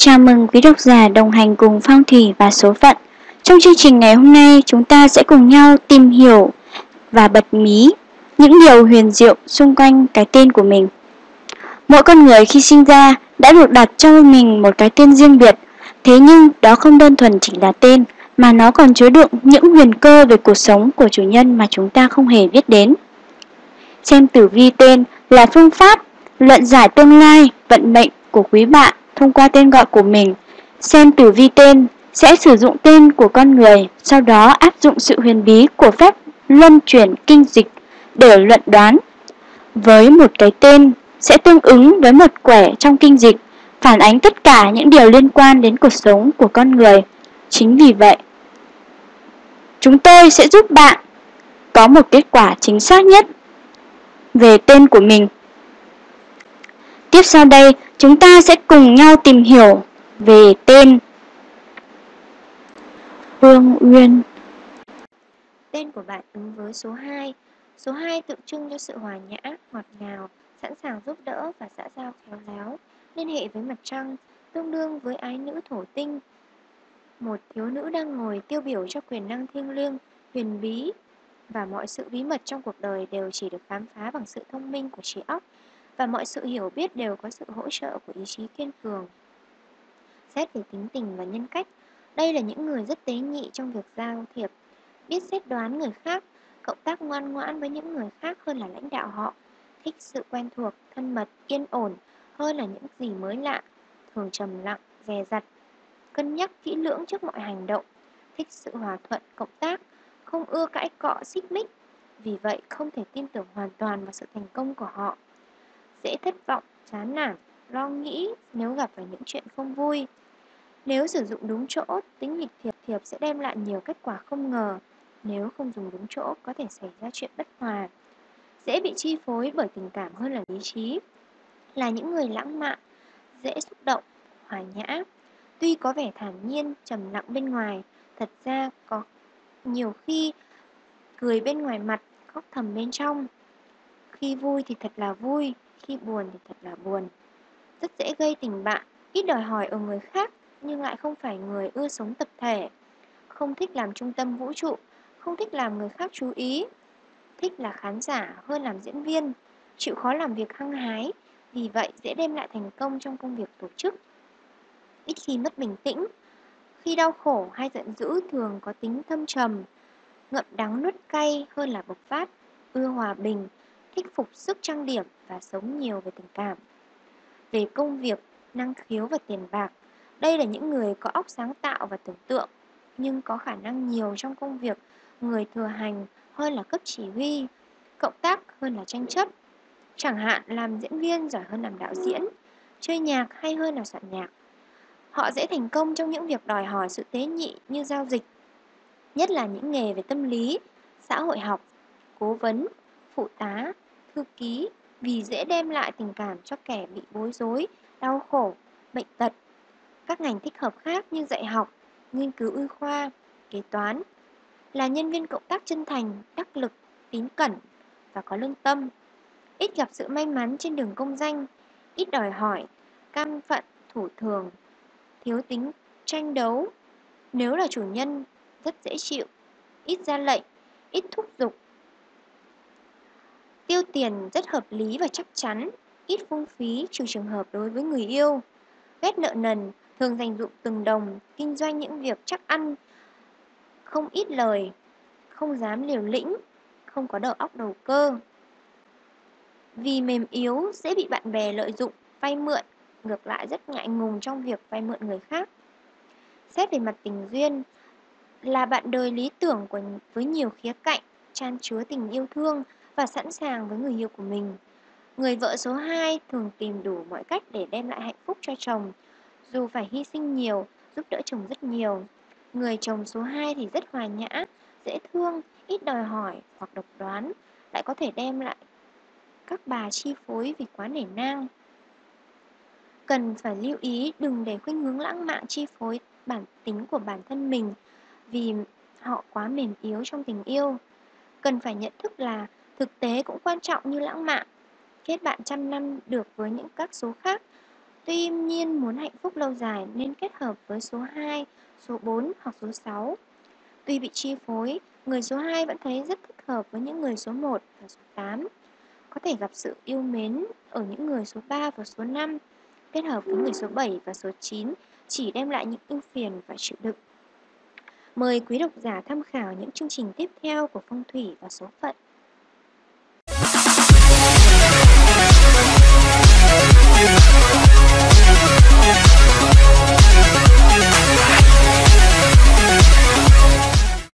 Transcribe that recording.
Chào mừng quý độc giả đồng hành cùng Phong thủy và số phận. Trong chương trình ngày hôm nay, chúng ta sẽ cùng nhau tìm hiểu và bật mí những điều huyền diệu xung quanh cái tên của mình. Mỗi con người khi sinh ra đã được đặt cho mình một cái tên riêng biệt. Thế nhưng đó không đơn thuần chỉ là tên, mà nó còn chứa đựng những huyền cơ về cuộc sống của chủ nhân mà chúng ta không hề biết đến. Xem tử vi tên là phương pháp luận giải tương lai, vận mệnh của quý bạn thông qua tên gọi của mình. Xem tử vi tên sẽ sử dụng tên của con người, sau đó áp dụng sự huyền bí của phép luân chuyển kinh dịch để luận đoán. Với một cái tên sẽ tương ứng với một quẻ trong kinh dịch, phản ánh tất cả những điều liên quan đến cuộc sống của con người. Chính vì vậy, chúng tôi sẽ giúp bạn có một kết quả chính xác nhất về tên của mình. Tiếp sau đây, chúng ta sẽ cùng nhau tìm hiểu về tên Phương Uyên. Tên của bạn ứng với số 2. Số 2 tượng trưng cho sự hòa nhã, ngọt ngào, sẵn sàng giúp đỡ và xã giao khéo léo, liên hệ với mặt trăng, tương đương với ái nữ thổ tinh. Một thiếu nữ đang ngồi tiêu biểu cho quyền năng thiêng liêng, huyền bí, và mọi sự bí mật trong cuộc đời đều chỉ được khám phá bằng sự thông minh của trí óc, và mọi sự hiểu biết đều có sự hỗ trợ của ý chí kiên cường. Xét về tính tình và nhân cách, đây là những người rất tế nhị trong việc giao thiệp, biết xét đoán người khác, cộng tác ngoan ngoãn với những người khác hơn là lãnh đạo họ, thích sự quen thuộc, thân mật, yên ổn hơn là những gì mới lạ, thường trầm lặng, dè dặt, cân nhắc kỹ lưỡng trước mọi hành động, thích sự hòa thuận, cộng tác, không ưa cãi cọ, xích mích, vì vậy không thể tin tưởng hoàn toàn vào sự thành công của họ. Dễ thất vọng, chán nản, lo nghĩ nếu gặp phải những chuyện không vui. Nếu sử dụng đúng chỗ, tính nghịch thiệp sẽ đem lại nhiều kết quả không ngờ. Nếu không dùng đúng chỗ, có thể xảy ra chuyện bất hòa. Dễ bị chi phối bởi tình cảm hơn là lý trí. Là những người lãng mạn, dễ xúc động, hòa nhã. Tuy có vẻ thản nhiên, trầm lặng bên ngoài, thật ra có nhiều khi cười bên ngoài mặt, khóc thầm bên trong. Khi vui thì thật là vui, khi buồn thì thật là buồn. Rất dễ gây tình bạn, ít đòi hỏi ở người khác, nhưng lại không phải người ưa sống tập thể. Không thích làm trung tâm vũ trụ, không thích làm người khác chú ý. Thích là khán giả hơn làm diễn viên, chịu khó làm việc hăng hái, vì vậy dễ đem lại thành công trong công việc tổ chức. Ít khi mất bình tĩnh, khi đau khổ hay giận dữ thường có tính thâm trầm, ngậm đắng nuốt cay hơn là bộc phát, ưa hòa bình, thích phục sức trang điểm và sống nhiều về tình cảm. Về công việc, năng khiếu và tiền bạc, đây là những người có óc sáng tạo và tưởng tượng, nhưng có khả năng nhiều trong công việc, người thừa hành hơn là cấp chỉ huy, cộng tác hơn là tranh chấp. Chẳng hạn làm diễn viên giỏi hơn làm đạo diễn, chơi nhạc hay hơn là soạn nhạc. Họ dễ thành công trong những việc đòi hỏi sự tế nhị như giao dịch, nhất là những nghề về tâm lý, xã hội học, cố vấn, phụ tá, thư ký, vì dễ đem lại tình cảm cho kẻ bị bối rối, đau khổ, bệnh tật. Các ngành thích hợp khác như dạy học, nghiên cứu y khoa, kế toán, là nhân viên cộng tác chân thành, đắc lực, tín cẩn và có lương tâm. Ít gặp sự may mắn trên đường công danh, ít đòi hỏi, cam phận, thủ thường, thiếu tính tranh đấu. Nếu là chủ nhân, rất dễ chịu, ít ra lệnh, ít thúc giục. Tiêu tiền rất hợp lý và chắc chắn, ít phung phí trừ trường hợp đối với người yêu. Ghét nợ nần, thường dành dụm từng đồng, kinh doanh những việc chắc ăn, không ít lời, không dám liều lĩnh, không có đầu óc đầu cơ. Vì mềm yếu, dễ bị bạn bè lợi dụng, vay mượn, ngược lại rất ngại ngùng trong việc vay mượn người khác. Xét về mặt tình duyên, là bạn đời lý tưởng với nhiều khía cạnh, chan chứa tình yêu thương và sẵn sàng với người yêu của mình. Người vợ số 2 thường tìm đủ mọi cách để đem lại hạnh phúc cho chồng, dù phải hy sinh nhiều, giúp đỡ chồng rất nhiều. Người chồng số 2 thì rất hòa nhã, dễ thương, ít đòi hỏi hoặc độc đoán, lại có thể đem lại các bà chi phối vì quá nể nang. Cần phải lưu ý đừng để khuynh hướng lãng mạn chi phối bản tính của bản thân mình, vì họ quá mềm yếu trong tình yêu. Cần phải nhận thức là thực tế cũng quan trọng như lãng mạn. Kết bạn trăm năm được với những các số khác, Tuy nhiên muốn hạnh phúc lâu dài nên kết hợp với số 2, số 4 hoặc số 6. Tuy bị chi phối, người số 2 vẫn thấy rất thích hợp với những người số 1 và số 8. Có thể gặp sự yêu mến ở những người số 3 và số 5. Kết hợp với người số 7 và số 9 chỉ đem lại những ưu phiền và chịu đựng. Mời quý độc giả tham khảo những chương trình tiếp theo của Phong thủy và số phận.